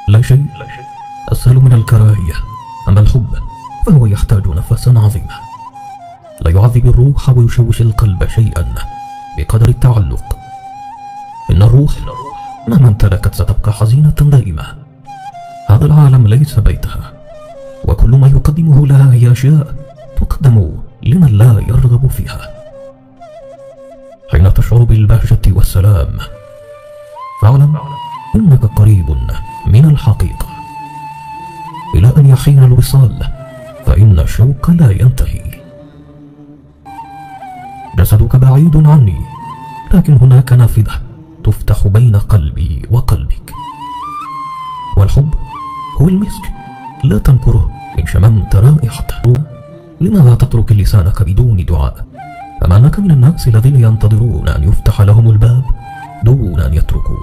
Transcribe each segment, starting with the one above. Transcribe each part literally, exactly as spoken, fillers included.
لا شيء أسهل من الكراهية. أما الحب فهو يحتاج نفسا عظيما، لا يعذب الروح ويشوش القلب شيئا بقدر التعلق. إن الروح مهما امتلكت ستبقى حزينة دائمة. هذا العالم ليس بيتها، وكل ما يقدمه لها هي أشياء تقدم لمن لا يرغب فيها. حين تشعر بالبهجة والسلام فاعلم إنك قريب من الحقيقة. إلى أن يحين الوصال فإن الشوق لا ينتهي. جسدك بعيد عني، لكن هناك نافذة تفتح بين قلبي وقلبك. والحب هو المسك، لا تنكره إن شممت رائحته. لماذا تترك لسانك بدون دعاء؟ أما أنك من الناس الذين ينتظرون أن يفتح لهم الباب دون أن يتركوه.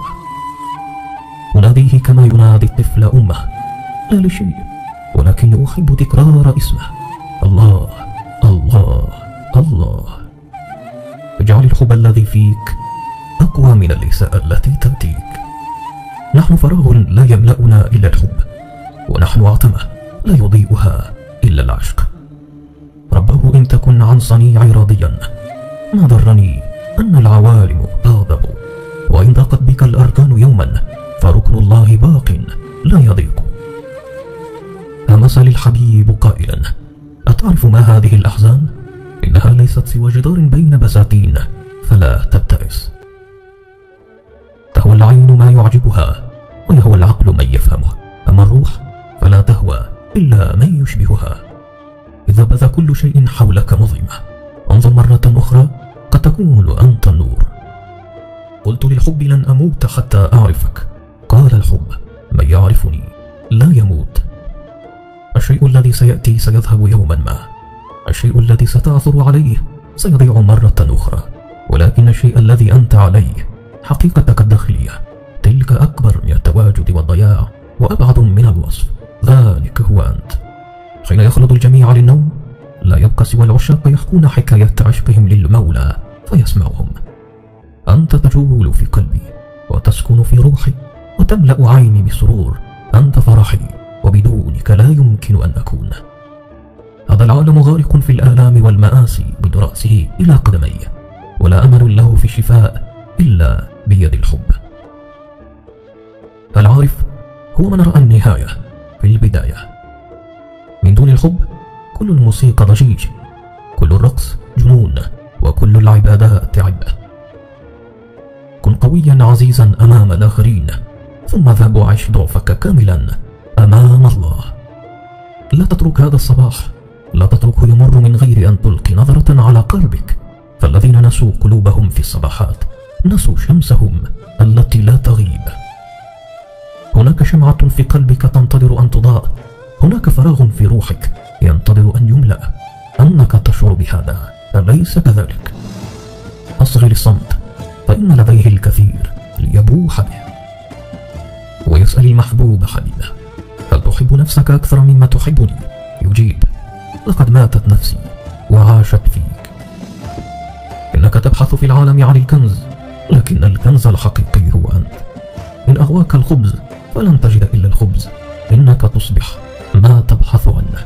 أناديه كما ينادي الطفل أمه، لا لشيء ولكني أحب تكرار اسمه، الله الله الله. اجعل الحب الذي فيك أقوى من الإساءة التي تأتيك. نحن فراغ لا يملأنا إلا الحب، ونحن عتمة لا يضيئها إلا العشق. ربه إن تكن عن صنيعي راضيا، ما ضرني أن العوالم تغضب. وإن ضاقت بك الأركان يوما فركن الله باق لا يضيق. همس للحبيب قائلا، أتعرف ما هذه الأحزان؟ إنها ليست سوى جدار بين بساتين، فلا تبتئس. تهوى العين ما يعجبها، ويهوى العقل من يفهمه. أما الروح فلا تهوى إلا من يشبهها. إذا بدا كل شيء حولك مظلمة، انظر مرة أخرى قد تكون أنت النور. قلت للحب لن أموت حتى أعرفك، قال الحب من يعرفني لا يموت. الشيء الذي سيأتي سيذهب يوما ما، الشيء الذي ستعثر عليه سيضيع مرة أخرى، ولكن الشيء الذي أنت عليه حقيقتك الداخلية تلك أكبر من التواجد والضياع وأبعد من الوصف. ذلك هو أنت. حين يخلد الجميع للنوم لا يبقى سوى العشاق يحكون حكاية عشقهم للمولى فيسمعهم. أنت تجول في قلبي وتسكن في روحي وتملأ عيني بسرور. أنت فرحي وبدونك لا يمكن أن أكون. هذا العالم غارق في الآلام والمآسي من رأسه إلى قدميه، ولا أمل له في الشفاء إلا بيد الحب. العارف هو من رأى النهاية في البداية. من دون الحب كل الموسيقى ضجيج، كل الرقص جنون، وكل العبادات عبء. كن قويا عزيزا أمام الآخرين، ثم ذهب وعيش ضعفك كاملا أمام الله. لا تترك هذا الصباح، لا تتركه يمر من غير أن تلقي نظرة على قلبك. فالذين نسوا قلوبهم في الصباحات نسوا شمسهم التي لا تغيب. هناك شمعة في قلبك تنتظر أن تضاء، هناك فراغ في روحك ينتظر أن يملأ. أنك تشعر بهذا أليس كذلك؟ أصغي للصمت فإن لديه الكثير ليبوح به. ويسأل المحبوب حبيبه، هل تحب نفسك أكثر مما تحبني؟ يجيب، لقد ماتت نفسي وعاشت فيك. إنك تبحث في العالم عن الكنز، لكن الكنز الحقيقي هو أنت. إن أغواك الخبز فلن تجد إلا الخبز، إنك تصبح ما تبحث عنه.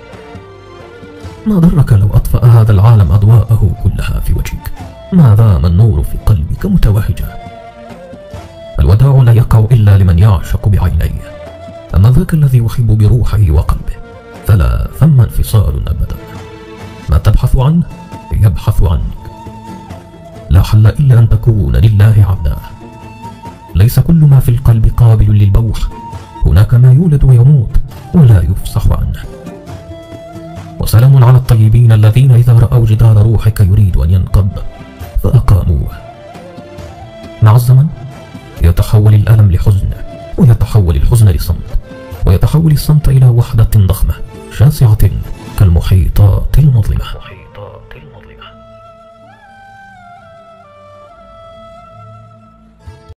ما ضرك لو أطفأ هذا العالم أضواءه كلها في وجهك؟ ما دام النور في قلبك متوهجا. الوداع لا يقع إلا لمن يعشق بعينيه، أما ذاك الذي يحب بروحه وقلبه فلا ثم انفصال أبدا. ما تبحث عنه يبحث عنك. لا حل إلا أن تكون لله عبدا. ليس كل ما في القلب قابل للبوح، هناك ما يولد ويموت ولا يفصح عنه. وسلام على الطيبين الذين إذا رأوا جدار روحك يريد أن ينقض فأقاموه. مع الزمن يتحول الألم لحزن، ويتحول الحزن لصمت، ويتحول الصمت إلى وحدة ضخمة شاسعة كالمحيطات المظلمة.